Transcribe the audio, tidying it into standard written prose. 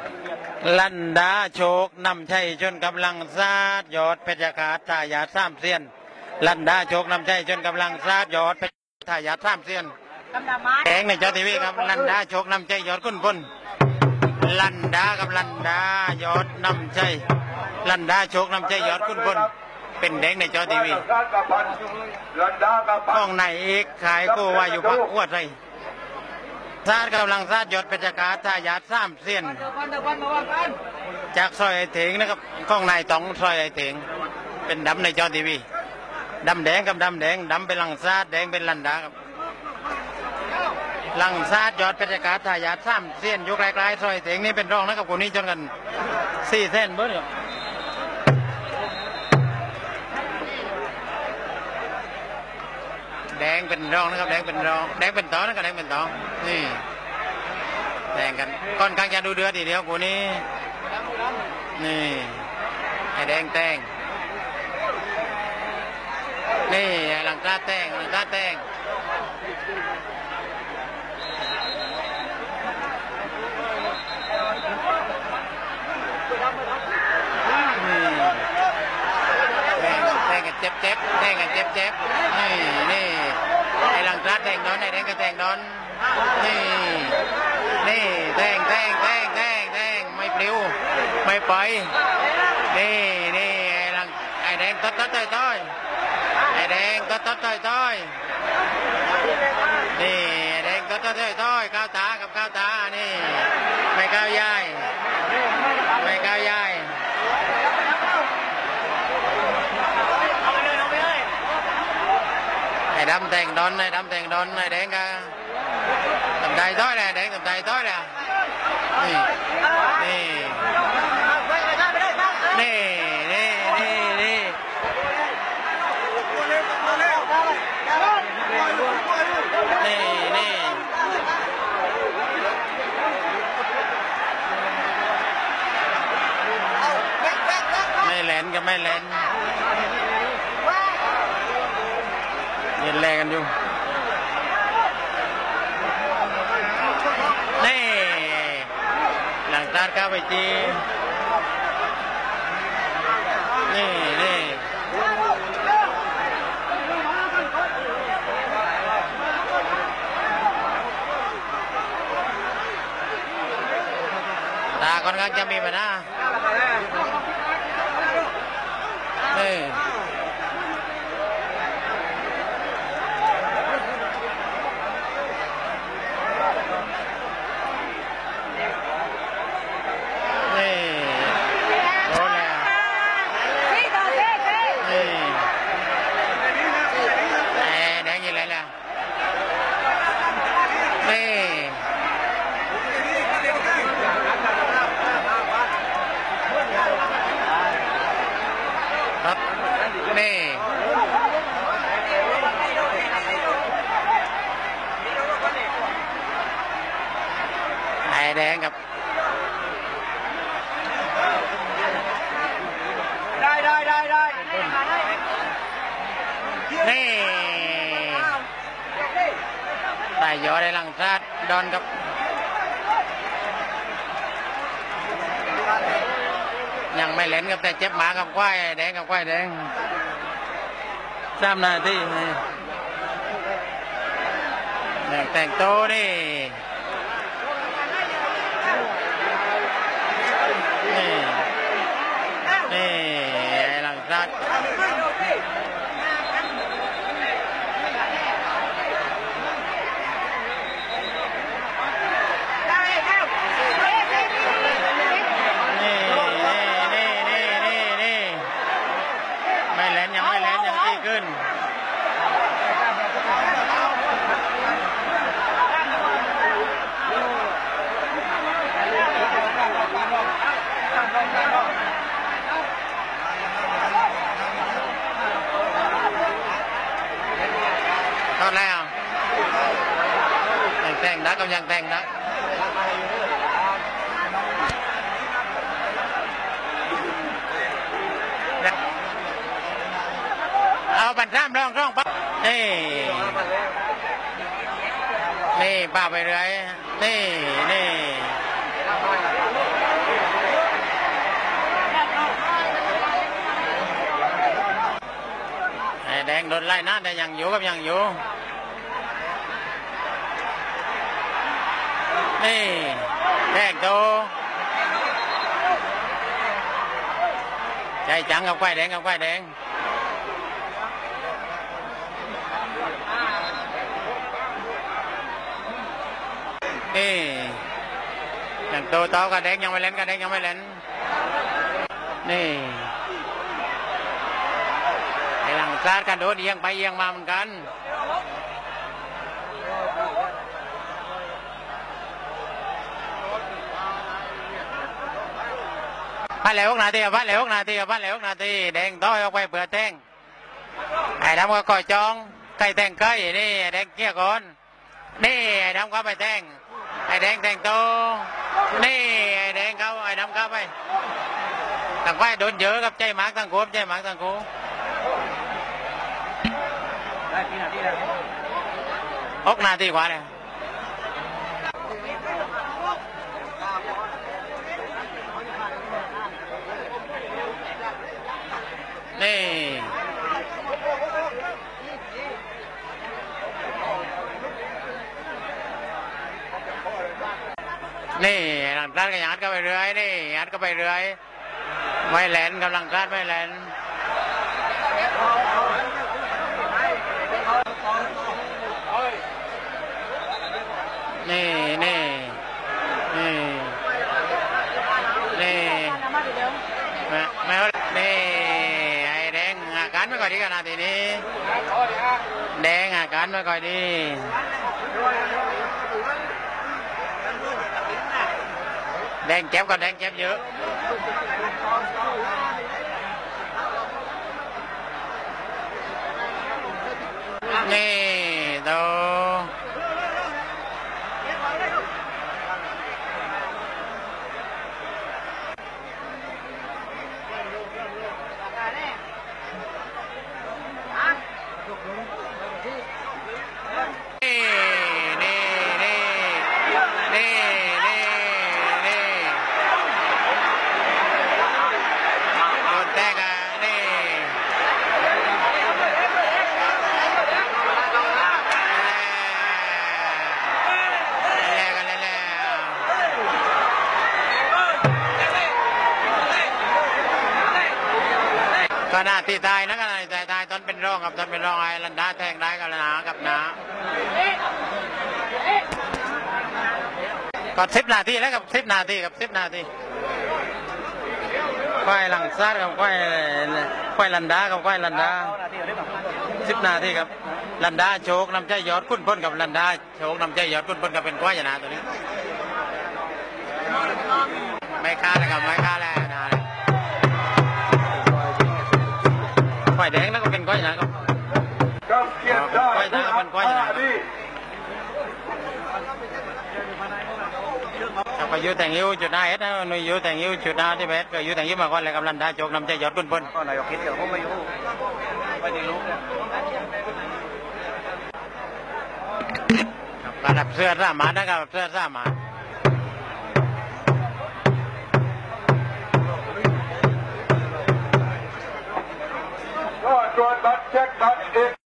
ลันดาโชคนำชัยชนกำลังซาดยอดเพชรขาดทายาทสามเสียนลันดาโชคนำชัยชนกำลังซาดยอดเพชรทายาทสามเสียนแดงในจอทีวีครับลันดาโชคนำชัยยอดคุณพลลันดากับลันดายอดนำชัยลันดาโชคนำชัยยอดคุณพลเป็นแดงในจอทีวีข้องในเอกขายโกวาอยู่พักอ้วดไรซาดกำลังซาดยอดเพชรขาดทายาทสามเสียนจากซอยไอเถงนะครับข้องในต้องซอยไอเถงเป็นดำในจอทีวีดำแดงกับดำแดงดำเป็นลังซาดแดงเป็นลันดาครับลังซาดยอดเพชรขาดทายาทสามเสียนยุคไกลๆซอยไอเถงนี่เป็นรองนะครับคนนี้จนกัน4 เส้นเบิ้ลแดงเป็นรองนะครับแดงเป็นรองแดงเป็นต่อนะครับแดงเป็นต่อนี่แดงกันค่อนข้างจะดูเดือดทีเดียวกูนี้นี่ไอ้แดงแตงนี่ไอ้หลังตาแตงหลังตาแตงแทงกันเจ็บแทงกันเจ็บนี่ไอ้หลังตาแทงโดนไอ้แดงก็แทงโดนนี่แทงไม่ปลิวไม่ปล่อยนี่ไอ้แดงต้อยไอ้แดงต้อยนี่ไอ้แดงต้อยก้าวตากับก้าวตานี่ไม่ก้าวยายไอ้ดำแต่งดอนไอ้แดงก็ทำใจต้อยเลยแดงทำใจต้อยเลยนี่ไม่แหลนกับไม่แหลนเย็นแรงกันอยู่นี่หลังตาเข้าไปจีนี่ตาค่อนข้างจะมีปัญหานี่ไอ้แดงกับได้นี่แต่ยอได้หลังซาดดอนกับยังไม่เล่นกับแต่เจ็บหมากับควายแดงกับควายแดง3 นาทีแต่งโตนี่หลังซาดยังตีขึ้นก็แล้วแต่งนักกำลังแต่งนักเอาบันท่ามร่องปั๊บนี่ป้าไปเรื่อยนี่งโดนไล่นะแต่ยังอยู่กับยังอยู่นี่แดงโตใจจังกับควายแดงกับควายแดงนี่อย่างโตโตกับแดงยังไม่เล่นกับแดงยังไม่เล่นนี่ไอ้หลังซาดกันโดดเอียงไปเอียงมาเหมือนกันพันแล้ว6 นาทีพันแล้ว6 นาทีพันแล้ว6 นาทีแดงต้อยออกไปเปลือกแทงไอ้ดำก็คอยจองไก่แทงไก่นี่แดงเกี้ยก่อนนี่ไอ้ดำก็ไปแทงไอ้แดงแทงโตนี่ไอ้แดงเขาไอ้ดำก็ไปต่างไปโดนเยอะกับใจหมากต่างโคบใจหมากต่างโค6 นาทีกว่าเลยนี่นี่หลังร้านก็ยัดก็ไปเรื่อยนี่ยัดก็ไปเรื่อยไม่แหลนกำลังร้านไม่แหลนนี่นี่นี่นี่ไม่นี่ไอ้แดงอาการไม่ค่อยดีกันนะทีนี้แดงอาการไม่ค่อยดีแดงเจ็บก็แดงเจ็บเยอะนี่โตก็น่าตีตายนะก็น่าตีตายตอนเป็นร่องกับตอนเป็นร่องไอ้ลันดาแทงได้กับนากับนาก็10 นาทีแล้วกับ10 นาทีกับ10 นาทีควายหลังซาดกับควายลันดากับควายลันดา10 นาทีครับลันดาโชกนำใจยอดคุ้นพ้นกับลันดาโชกนำใจยอดคุ้นพ้นกับเป็นควายชนะตัวนี้ไม่ฆ่าเลยครับไม่ฆ่าแล้วนะควายแดงแล้วก็เป็นควายชนะครับควายแดงก็เป็นควายชนะก็อยู่แต่งยิ้วจุดหน้าเอสนะหนุ่ยอยู่แต่งยิ้วจุดหน้าที่เบสก็อยู่แต่งยิ้วมาก่อนเลยกับลันดาโจกนำใจยอดกุนพลก็นายกคิดเดี๋ยวผมไม่รู้ไม่ได้รู้ระดับเสื้อสามานะครับเสื้อสามาก็ตรวจบัตรเช็คบัตรเอง